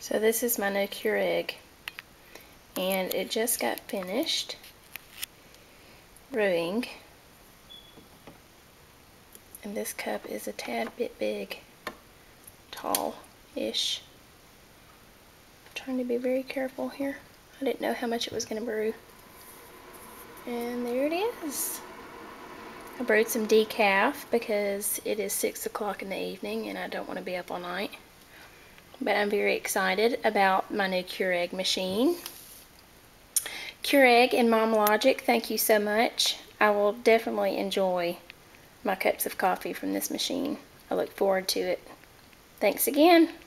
So this is my new Keurig, and it just got finished brewing, and this cup is a tad bit big, tall-ish. I'm trying to be very careful here. I didn't know how much it was going to brew. And there it is. I brewed some decaf because it is 6 o'clock in the evening and I don't want to be up all night. But I'm very excited about my new Keurig machine. Keurig and Mom Logic, thank you so much. I will definitely enjoy my cups of coffee from this machine. I look forward to it. Thanks again.